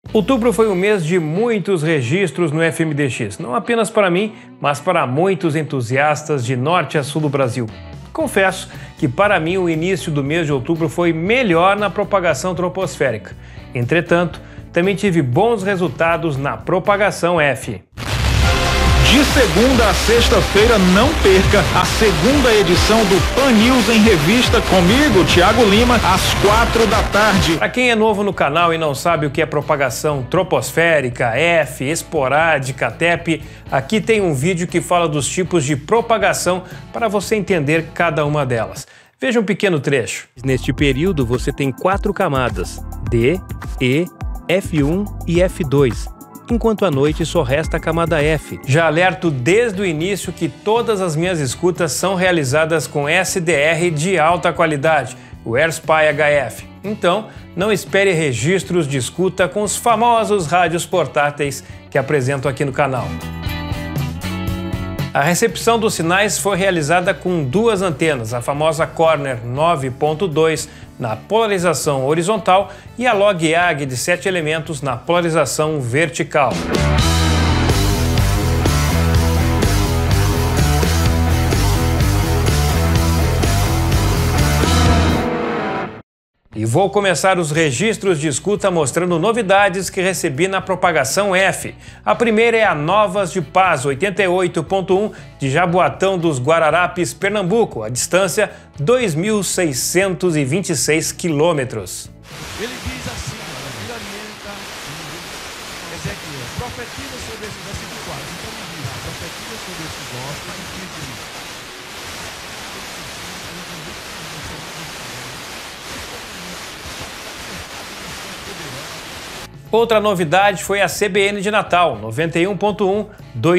Outubro foi um mês de muitos registros no FMDX, não apenas para mim, mas para muitos entusiastas de norte a sul do Brasil. Confesso que para mim o início do mês de outubro foi melhor na propagação troposférica. Entretanto, também tive bons resultados na propagação F. De segunda a sexta-feira, não perca a segunda edição do Pan News em Revista comigo, Thiago Lima, às 4h. Para quem é novo no canal e não sabe o que é propagação troposférica, F, esporádica, TEP, aqui tem um vídeo que fala dos tipos de propagação para você entender cada uma delas. Veja um pequeno trecho. Neste período você tem 4 camadas, D, E, F1 e F2. Enquanto à noite só resta a camada F. Já alerto desde o início que todas as minhas escutas são realizadas com SDR de alta qualidade, o AirSpy HF. Então, não espere registros de escuta com os famosos rádios portáteis que apresento aqui no canal. A recepção dos sinais foi realizada com 2 antenas, a famosa Corner 9.2 na polarização horizontal e a Log-AG de 7 elementos na polarização vertical. E vou começar os registros de escuta mostrando novidades que recebi na propagação F. A primeira é a Novas de Paz 88.1 de Jaboatão dos Guararapes, Pernambuco, a distância 2.626 quilômetros. Ele diz assim, ele orienta Ezequiel, profetiza sobre esses versículos 4. Então ele diz, profetiza sobre esses ossos e diz. Outra novidade foi a CBN de Natal, 91.1,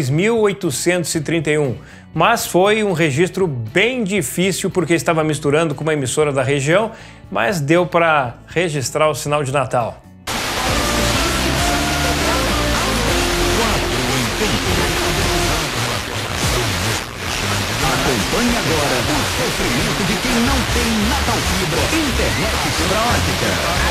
2831. Mas foi um registro bem difícil porque estava misturando com uma emissora da região, mas deu para registrar o sinal de Natal. Acompanhe agora o sofrimento de quem não tem Natal Fibra, internet fibra ótica.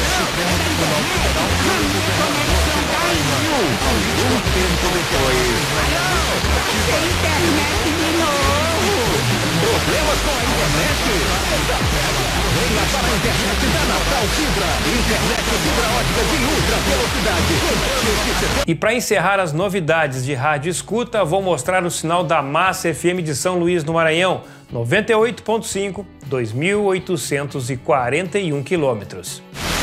Um tempo depois. Sem internet de novo. Problemas com a internet? Venha para a internet da Natal Fibra. Internet fibra ótica de ultra velocidade. E para encerrar as novidades de rádio escuta, vou mostrar o sinal da Massa FM de São Luís, no Maranhão, 98.5, 2.841 quilômetros.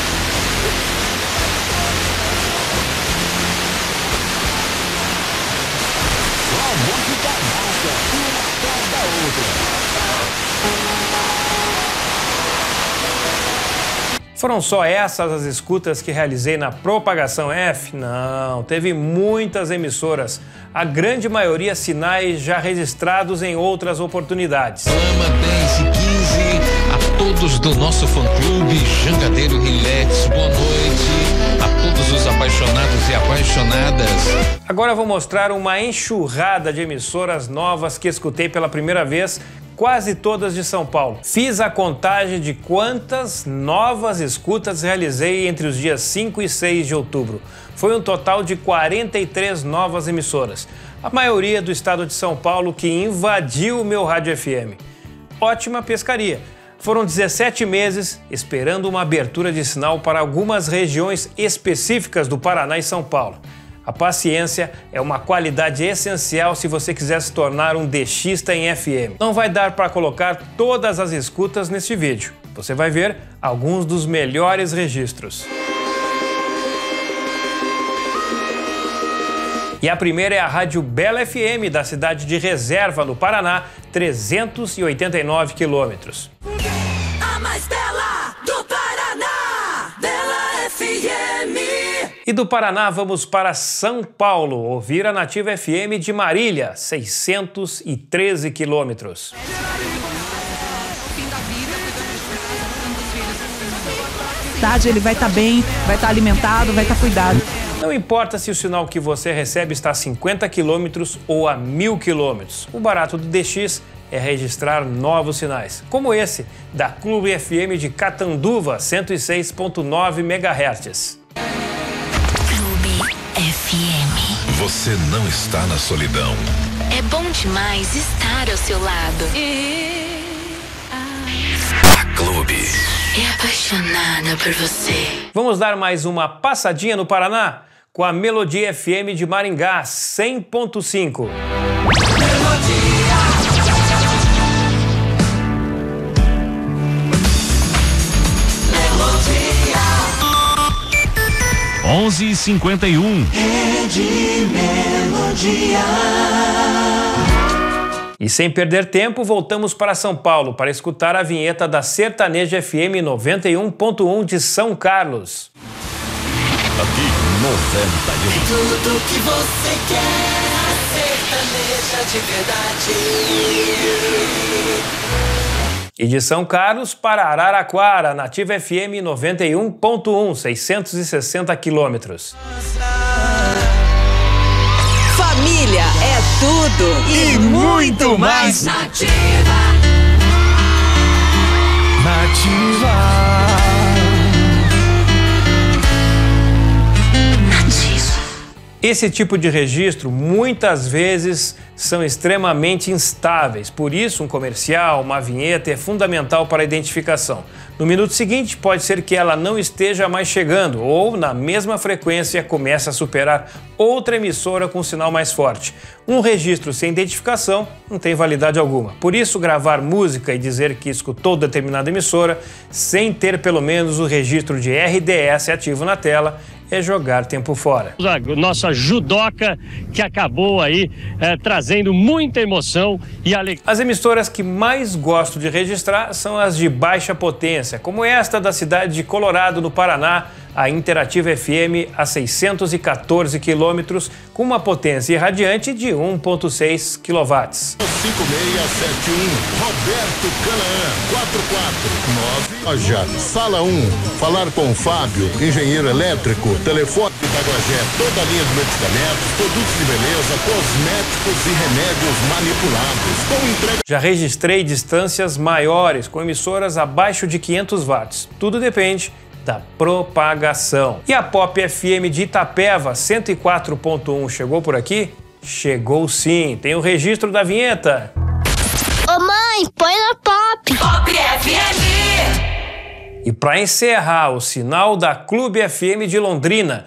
Foram só essas as escutas que realizei na propagação F? Não, teve muitas emissoras, a grande maioria sinais já registrados em outras oportunidades. Ama 10 e 15, a todos do nosso fã-clube, Jangadeiro Relax, boa noite, a todos os apaixonados e apaixonadas. Agora eu vou mostrar uma enxurrada de emissoras novas que escutei pela primeira vez, quase todas de São Paulo. Fiz a contagem de quantas novas escutas realizei entre os dias 5 e 6 de outubro. Foi um total de 43 novas emissoras, a maioria do estado de São Paulo, que invadiu o meu rádio FM. Ótima pescaria! Foram 17 meses esperando uma abertura de sinal para algumas regiões específicas do Paraná e São Paulo. A paciência é uma qualidade essencial se você quiser se tornar um DXista em FM. Não vai dar para colocar todas as escutas neste vídeo. Você vai ver alguns dos melhores registros. E a primeira é a Rádio Bela FM, da cidade de Reserva, no Paraná, 389 quilômetros. A mais bela do Paraná, Bela FM. E do Paraná vamos para São Paulo, ouvir a Nativa FM de Marília, 613 quilômetros. Ele vai estar bem, vai estar alimentado, vai estar cuidado. Não importa se o sinal que você recebe está a 50 quilômetros ou a 1000 quilômetros. O barato do DX é registrar novos sinais, como esse da Clube FM de Catanduva, 106.9 MHz. você não está na solidão. É bom demais estar ao seu lado. A Clube É apaixonada por você. Vamos dar mais uma passadinha no Paraná com a Melodia FM de Maringá, 100.5. 11h51. Rede Melodia. E sem perder tempo, voltamos para São Paulo para escutar a vinheta da Sertaneja FM 91.1 de São Carlos. aqui 91. Tudo que você quer, a sertaneja de verdade. E de São Carlos para Araraquara, Nativa FM 91.1, 660 quilômetros. Família é tudo e muito mais. Nativa. Esse tipo de registro muitas vezes são extremamente instáveis, por isso um comercial, uma vinheta é fundamental para a identificação. No minuto seguinte pode ser que ela não esteja mais chegando ou na mesma frequência comece a superar outra emissora com sinal mais forte. Um registro sem identificação não tem validade alguma. Por isso gravar música e dizer que escutou determinada emissora sem ter pelo menos o registro de RDS ativo na tela é jogar tempo fora. A nossa judoca que acabou aí trazendo muita emoção e alegria. As emissoras que mais gosto de registrar são as de baixa potência, como esta da cidade de Colorado, no Paraná, a Interativa FM a 614 quilômetros, com uma potência irradiante de 1,6 kW. 5671, Roberto Canaã, 449. Loja, sala 1, falar com o Fábio, engenheiro elétrico, telefone de Itaguajé, toda a linha de medicamentos, produtos de beleza, cosméticos e remédios manipulados, com entrega. Já registrei distâncias maiores, com emissoras abaixo de 500 watts. Tudo depende da propagação. E a Pop FM de Itapeva, 104.1, chegou por aqui? Chegou sim, tem o registro da vinheta. Ô mãe, põe na Pop. Pop FM. E para encerrar, o sinal da Clube FM de Londrina,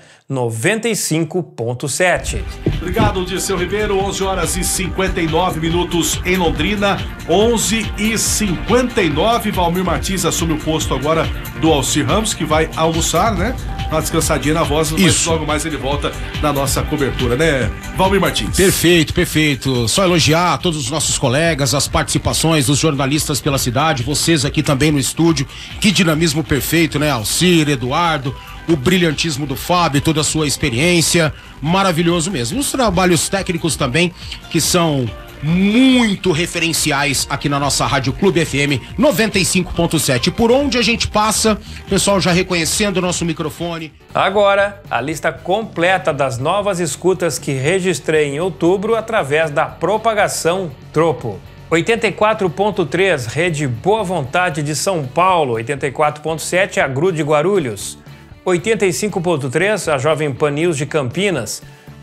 95.7. Obrigado, Dirceu Ribeiro. 11 horas e 59 minutos em Londrina. 11h59. Valmir Martins assume o posto agora do Alcir Ramos, que vai almoçar, né? Uma descansadinha na voz, mas logo mais ele volta na nossa cobertura, né, Valmir Martins? Perfeito, perfeito. Só elogiar a todos os nossos colegas, as participações dos jornalistas pela cidade, vocês aqui também no estúdio. Que dinamismo perfeito, né? Alcir, Eduardo, o brilhantismo do Fábio, toda a sua experiência, maravilhoso mesmo. Os trabalhos técnicos também, que são muito referenciais aqui na nossa Rádio Clube FM 95.7. Por onde a gente passa, o pessoal já reconhecendo o nosso microfone. Agora, a lista completa das novas escutas que registrei em outubro através da propagação Tropo. 84.3, Rede Boa Vontade de São Paulo. 84.7, a GRU de Guarulhos. 85.3, a Jovem Pan News de Campinas.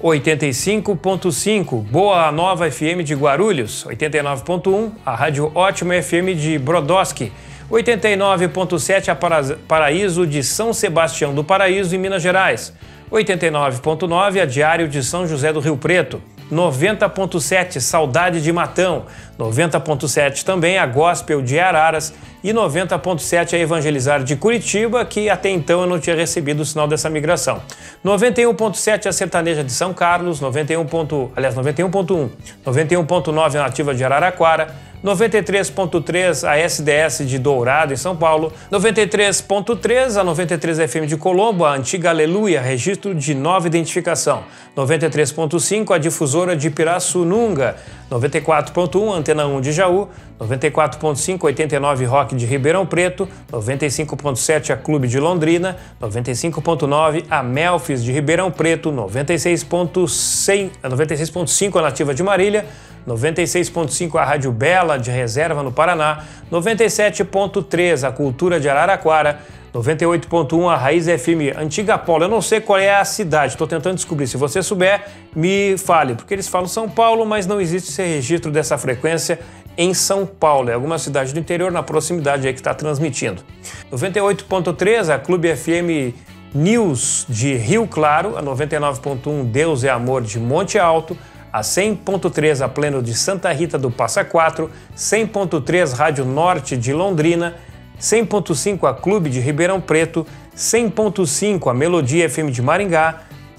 85.5, Boa Nova FM de Guarulhos. 89.1, a Rádio Ótima FM de Brodowski. 89.7, a Paraíso de São Sebastião do Paraíso, em Minas Gerais. 89.9, a Diário de São José do Rio Preto. 90.7, Saudade de Matão. 90.7 também a Gospel de Araras. E 90.7 a Evangelizar de Curitiba, que até então eu não tinha recebido o sinal dessa migração. 91.7 a Sertaneja de São Carlos, 91.1, a 91.9 a Nativa de Araraquara, 93.3 a SDS de Dourado, em São Paulo, 93.3 a 93 FM de Colombo, a Antiga Aleluia, registro de nova identificação, 93.5 a Difusora de Pirassununga, 94.1 Antena 1 de Jaú, 94.5 89 Rock de Ribeirão Preto, 95.7 a Clube de Londrina, 95.9 a Melfis de Ribeirão Preto, 96.5 a Nativa de Marília, 96.5 a Rádio Bela de Reserva no Paraná, 97.3 a Cultura de Araraquara, 98.1 a Raiz FM Antiga Paulo. Eu não sei qual é a cidade, estou tentando descobrir. Se você souber, me fale, porque eles falam São Paulo, mas não existe esse registro dessa frequência em São Paulo. É alguma cidade do interior na proximidade aí que está transmitindo. 98.3 a Clube FM News de Rio Claro, a 99.1 Deus é Amor de Monte Alto, a 100.3 a Pleno de Santa Rita do Passa Quatro, 100.3 Rádio Norte de Londrina, 100.5 a Clube de Ribeirão Preto, 100.5 a Melodia FM de Maringá,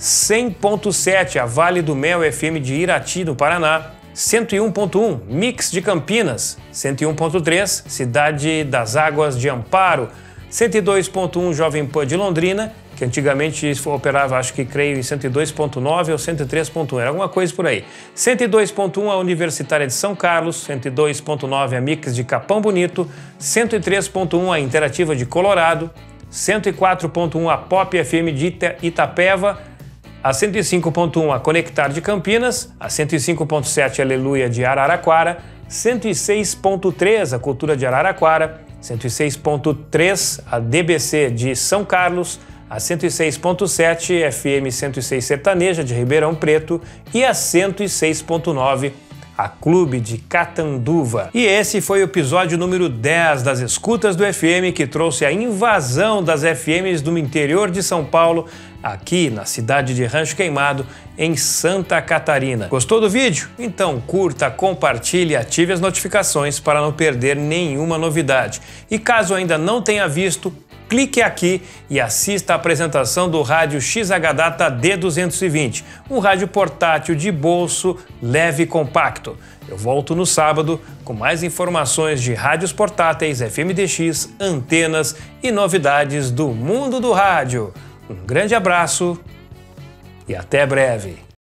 100.7 a Vale do Mel FM de Irati, no Paraná, 101.1 Mix de Campinas, 101.3 Cidade das Águas de Amparo, 102.1 Jovem Pan de Londrina, que antigamente operava, acho que creio, em 102.9 ou 103.1, era alguma coisa por aí. 102.1 a Universitária de São Carlos, 102.9 a Mix de Capão Bonito, 103.1 a Interativa de Colorado, 104.1 a Pop FM de Itapeva, a 105.1 a Conectar de Campinas, a 105.7 Aleluia de Araraquara, 106.3 a Cultura de Araraquara, 106.3 a DBC de São Carlos, a 106.7 FM 106 Sertaneja de Ribeirão Preto e a 106.9 a Clube de Catanduva. E esse foi o episódio número 10 das Escutas do FM, que trouxe a invasão das FMs do interior de São Paulo, aqui na cidade de Rancho Queimado, em Santa Catarina. Gostou do vídeo? Então curta, compartilhe e ative as notificações para não perder nenhuma novidade. E caso ainda não tenha visto, clique aqui e assista a apresentação do rádio XH-Data D220, um rádio portátil de bolso, leve e compacto. Eu volto no sábado com mais informações de rádios portáteis, FMDX, antenas e novidades do mundo do rádio. Um grande abraço e até breve.